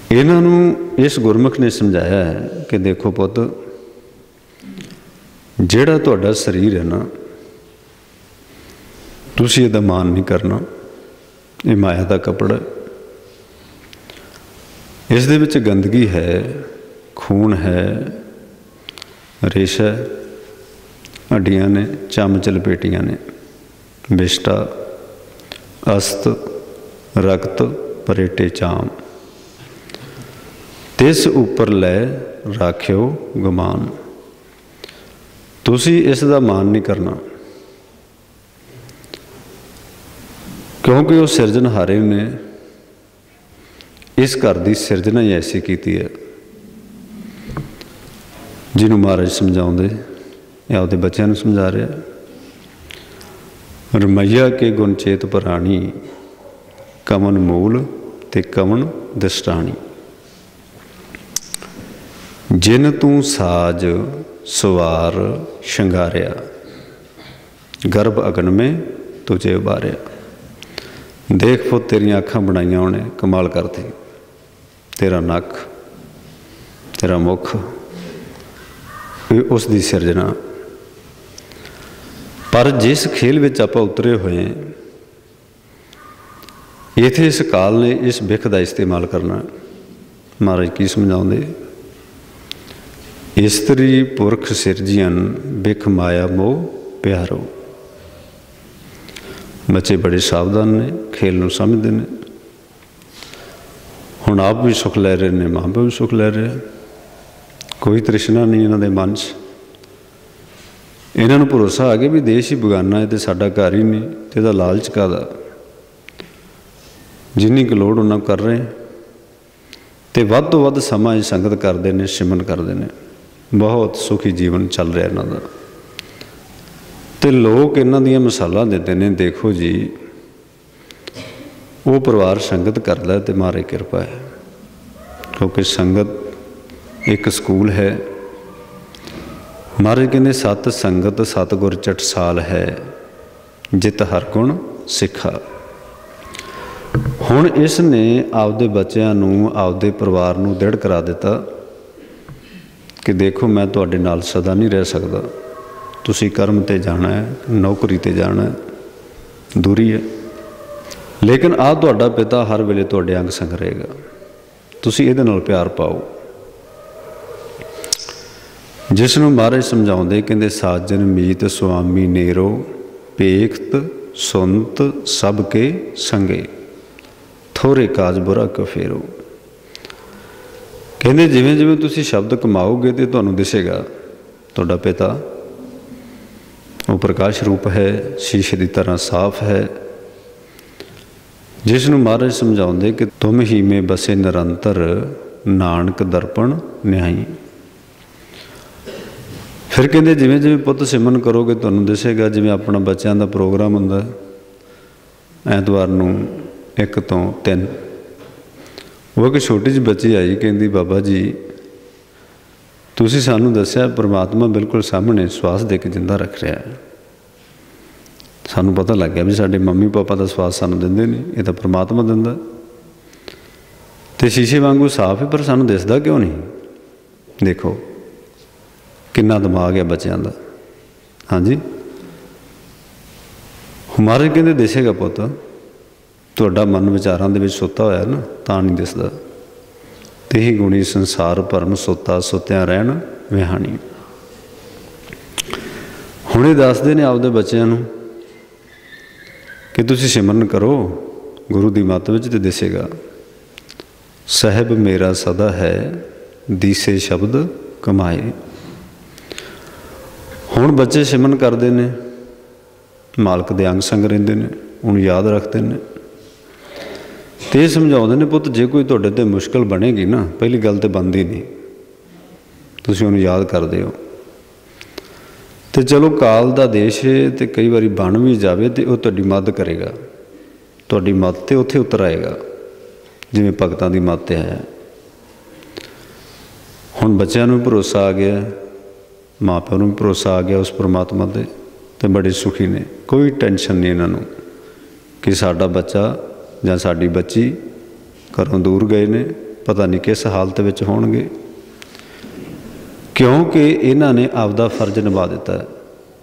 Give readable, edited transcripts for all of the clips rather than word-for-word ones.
इन्हां नूं इस गुरमुख ने समझाया है कि देखो पुੱਤ, जिहड़ा तुहाडा शरीर है ना, तुसीं इहदा मान नहीं करना। ये माया का कपड़ा, इस दे विच गंदगी है, खून है, रेशा, हड्डियां ने, चम चलपेटियां ने, विष्टा, अस्त, रक्त, परेटे चाम, तिस उपर लै राख्यो गुमान। तुसी इस दा मान नहीं करना, क्योंकि वो सिरजनहारे ने इस घर की सिरजना ही ऐसी की है। जिन्हों महाराज समझाते आपके बच्चों समझा रहे, रमैया के गुण चेत प्राणी, कमन मूल ते कमन दृष्टानी। जिन तू साज सवार शंगारिया, गर्भ अगन में तुझे उबारिया। देख पुत, तेरिया अखां बनाइया उन्हें कमाल करती, तेरा नक, तेरा मुख, उसकी सिरजना। पर जिस खेल विच आपां उतरे हुए इत्थे इस काल ने इस बिख का इस्तेमाल करना। महाराज की समझाते, इस्त्री पुरख सिरजियन, बिख माया मोह प्यारो। बच्चे बड़े सावधान ने, खेल नूं समझते हैं। हुण आप भी सुख लै रहे हैं, माँ बाप भी सुख लै रहे हैं, कोई तृष्णा नहीं इन्हां दे मन च। इन्हां नूं भरोसा आ गया भी देश ही बेगाना है तो साडा घर ही नहीं, तो इहदा लालच काहदा। जिन्नी क लोड़ उन्ना कर रहे हैं, तो वध तो वध समा ही संगत करते हैं, सिमरन करते हैं। बहुत सुखी जीवन चल रहा इन्हां दा। तो लोग इन्हां दियां मिसालां दिंदे ने, देखो जी वो परिवार संगत करता है तो महाराज कृपा है, क्योंकि संगत एक स्कूल है। महाराज कहते सत संगत सतगुर चटसाल है, जित हर गुण सिखा। हुण इसने आपदे बच्चों नूं, आपदे परिवार नूं दृढ़ करा दिता कि देखो मैं तुहाडे नाल सदा नहीं रह सकदा, तुसी कर्म ते जाना है, नौकरी ते जाना है, दूरी है, लेकिन आ तुहाडा पिता हर वेले तुहाडे अंग संग रहेगा, तुसी इहदे नाल प्यार पाओ। जिसनूं महाराज समझाउंदे कहंदे, साजन मीत स्वामी नेरो, पेखत सुनत सब के संगे, थोड़े काज बुरा कफेरो। कहंदे जिवें जिवें तुसी शब्द कमाओगे तो तुहानूं दिसेगा तुहाडा पिता वो प्रकाश रूप है, शीशे की तरह साफ है। जिसनूं महाराज समझाउंदे कि तुम ही में बसे निरंतर, नानक दर्पण न्याई। फिर कहंदे जिवें जिवें पुੱਤ सिमरन करोगे तुहानूं दिसेगा, जिवें अपना बच्चों का प्रोग्राम हुंदा ऐतवार नूं 1 ਤੋਂ 3। वो एक छोटी जी बच्ची आई, कहती बाबा जी तुसीं सानूं दस्सिया परमात्मा बिल्कुल सामने श्वास दे के जिंदा रख रहा है। सानूं पता लग गया भी साडे मम्मी पापा का श्वास सानूं दिंदे नहीं, ये तो परमात्मा दिंदा। तो शीशे वांगू साफ है, पर सानूं दिसदा क्यों नहीं? देखो किन्ना दिमाग है बच्चों का। हाँ जी, हमारे कहते दिसेगा पुत, तुहाडा मन विचारां दे विच सुता होया ना, तां नहीं दिसदा। तेही गुणी संसार भरम सुता, सुत्या रहन विहाणी। हुण ये दसदे ने आपदे बच्चों नूं कि तुसीं सिमरन करो गुरु की मत विच, ते दिसेगा। साहिब मेरा सदा है, दीसे शब्द कमाए। हुण बच्चे सिमरन करते हैं, मालक दे अंग संग रहिंदे ने, उन्हें याद रखते हैं। तो ये समझाते हैं पुत, जे कोई तुहाडे ते मुश्किल बनेगी ना, पहली गल तो बनती नहीं, तुसीं उन्हें याद करते हो। तो चलो काल का देश है, तो कई बार बन भी जाए तो वह तुहाडी मदद करेगा, तुहाडी मत ते उत्थे उतर आएगा, जिवें भगतां दी मत है। हुण बच्चों नूं भरोसा आ गया, माँ प्यो नूं भी भरोसा आ गया उस परमात्मा ते, तो बड़े सुखी ने। कोई टेंशन नहीं इन्हों कि साडा बच्चा जां साडी बच्ची घरों दूर गए ने, पता नहीं किस हालत विच होणगे, क्योंकि इन्हां ने आपदा फर्ज निभा दिता है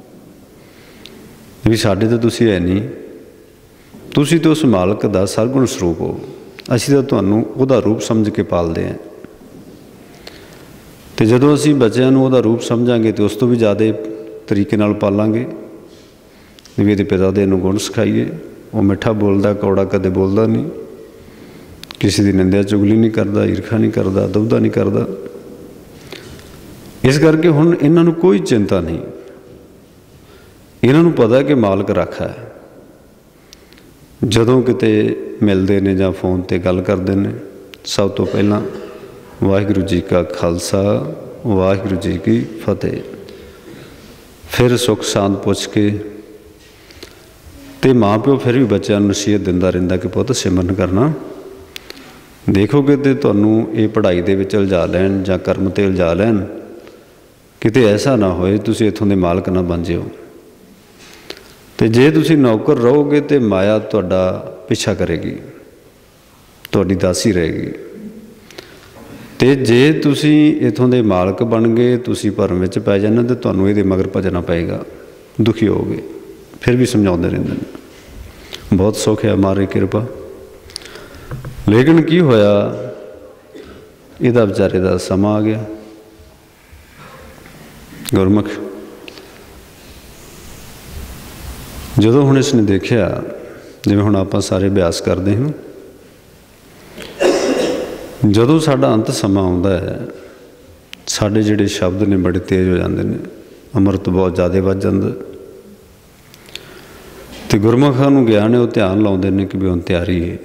भी साडे तो तुसीं है नहीं, तुसीं तो उस मालक दा सरगुण स्वरूप हो, असीं तां तुहानूं उहदा रूप समझ के पालदे हैं। तो जदों असीं बच्चों नूं उहदा रूप समझांगे तो उस तो भी ज़्यादा तरीके नाल पालांगे भी इहदे पिता दे नूं गुण सिखाईए। वो मिठा बोलदा, कौड़ा कदे बोलदा नहीं, किसी की निंदा चुगली नहीं करता, ईर्खा नहीं करता, दुविधा नहीं करता। इस करके हुण इन्हां नूं कोई चिंता नहीं, इन्हां नूं पता कि मालक राखा है। जदों किते मिलते ने जां फोन ते गल करते हैं, सब तो पहलां वाहिगुरू जी का खालसा वाहिगुरू जी की फतेह, फिर सुख शांत पुछ के ते माँ प्यो फिर भी बच्चों को नसीहत दिंदा रहिंदा कि पुत्त सिमरन करना। देखोगे तो तुहानूं ये पढ़ाई दे विच उलझा लैन जां कर्म ते उलझा लैन, किते ऐसा ना होए तुसीं इत्थों दे मालक ना बन जिओ। ते जे तुसीं नौकर रहोगे तो माया तुहाडा पिछा करेगी, तुहाडी दासी रहेगी। ते जे तुसीं इत्थों दे मालक बन गए, तुसीं भरम विच पै जाना तो तुहानूं इहदे मगर भजना पएगा, दुखी होगे। फिर भी समझाते रहते हैं, बहुत सुख है हमारी कृपा। लेकिन की होया, इहदा बेचारे दा समा आ गया। गुरमुख जदों हुण इसने देखिया, जिवें हुण आपां सारे अभ्यास करते हैं, जदों साडा अंत समा आउंदा है, साडे जिहड़े शब्द ने बड़े तेज हो जाते हैं, अमृत बहुत ज़्यादा वध जांदा। तो गुरमुखां नूं ज्ञान है, वो ध्यान लाउंदे ने कि भी हुण तैयारी है।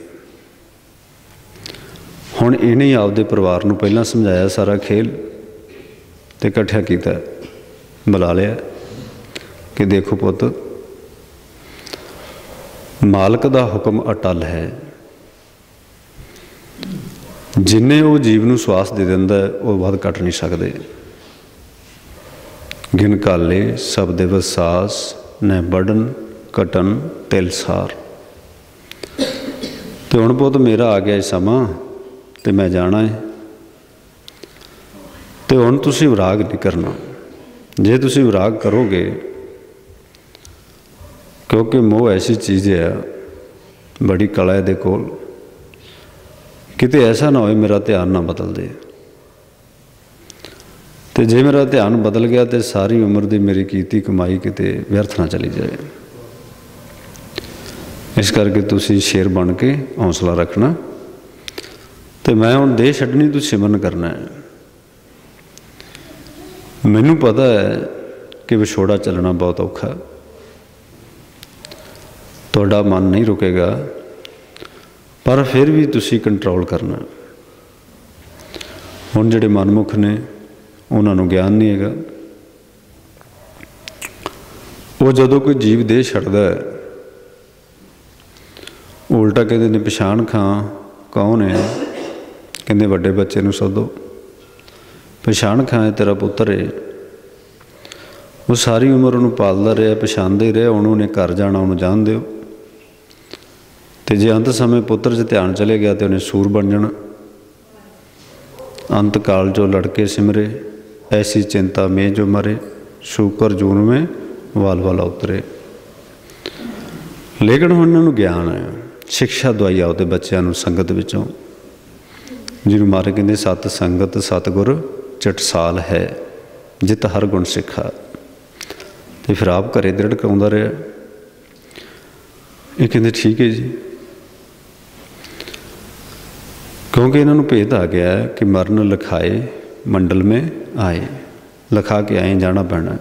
हुण इन्हें ही आपदे परिवार नूं पहलां समझाया सारा खेल, तो इकट्ठा कीता, बुला लिया कि देखो पुत्त, मालक दा हुक्म अटल है, जिन्ने वो जीव नूं श्वास दे दिंदा है वो वध घट नहीं सकते। गिन काले सब दिवस सास न बढ़न घटन तिलसार। तो हुण पुत्त मेरा आ गया समा, तो मैं जाना है, तो हुण तुसीं विराग नहीं करना। जे तुसीं विराग करोगे, क्योंकि मोह ऐसी चीज़ है बड़ी कला है दे कोल, किते ऐसा ना होए मेरा ध्यान ना बदल दे। तो जे मेरा ध्यान बदल गया तो सारी उम्र की मेरी कीती कमाई किते व्यर्थ ना चली जाए। इस करके तुसीं शेर बन के हौसला रखना। तो मैं हुण देह छड्डनी, तू सिमरन करना है। मैनूं पता है कि विछोड़ा चलना बहुत औखा, तुहाडा मन नहीं रुकेगा, पर फिर भी तुसीं कंट्रोल करना। हुण जिहड़े मनमुख ने उन्हां नूं ज्ञान नहीं हैगा, वो जदों कोई जीव देह छड्डदा है, उल्टा कहते ने पछाण खां कौन है, कहते वड्डे बच्चे नूं सदो, पछाण खां तेरा पुत्तर है। वो सारी उम्र उन्होंने पालदा रहा, पछाणदा ही रहा, उन्होंने घर जाना, उन्होंने जान दिओ। तो जे अंत समय पुत्र च ध्यान चले गया तो उन्हें सूर बन जाना। अंत काल जो लड़के सिमरे, ऐसी चिंता में जो मरे, शूकर जून में वाल वाला उतरे। लेकिन हुण इन्हां ज्ञान है, शिक्षा दवाई आपदे बच्चों नूं संगत विचों, जिन्होंने मारे कहते सत संगत सतगुर चटसाल है, जित हर गुण सिखा। तो फिर आप घरे दृढ़ कराउंदा रहा। ये कहते ठीक है जी, क्योंकि इन्होंने भेद आ गया है कि मरण लिखाए मंडल में आए, लिखा के आए जाना पैना।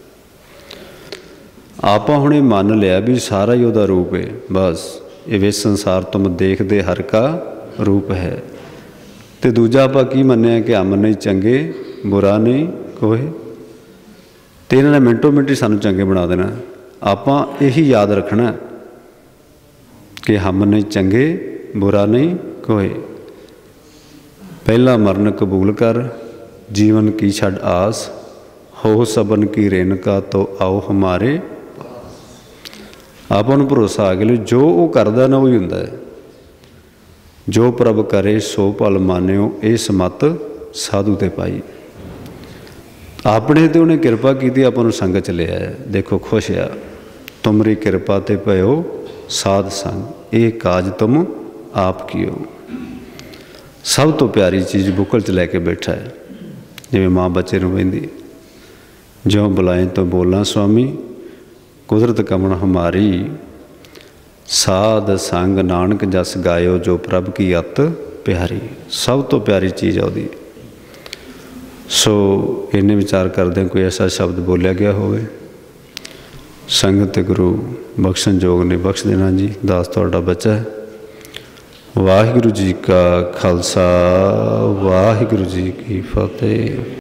आप हुणे मान लिया भी सारा ही उहदा रूप है, बस ये वे संसार तुम देखते हर का रूप है। तो दूजा आप की मन्निया कि हम नहीं चंगे बुरा नहीं कोई, तो इन्होंने मिनटों मिनट ही सानू चंगे बना देना। आप यही याद रखना कि हम नहीं चंगे बुरा नहीं कोई। पहला मरण कबूल कर, जीवन की छड़ आस, हो सबन की रेणका तो आओ हमारे। आप भरोसा आ गया जो वो करदा ना वही हुंदा है। जो प्रभ करे सो भल मान्यो, इस मत साधु ते पाई। अपने ते उन्हें किरपा की, अपन संग च लिया। देखो खुश आ, तुमरी कृपा ते भयो साध संग, ये काज तुम आप कियो। सब तो प्यारी चीज़ बुकल च लैके बैठा है, जिवें माँ बच्चे नूं कहंदी, ज्यों बुलाए तो बोला स्वामी, कुदरत कमन हमारी, साध संग नानक जस गायो, जो प्रभ की अत प्यारी। सब तो प्यारी चीज़ है उहदी। सो इन्ने विचार करदे कोई ऐसा शब्द बोलिया गया होवे, संगत गुरु बख्शन जोग ने बख्श देना जी। दास तुहाडा बच्चा है। वाहिगुरू जी का खालसा, वाहिगुरू जी की फतेह।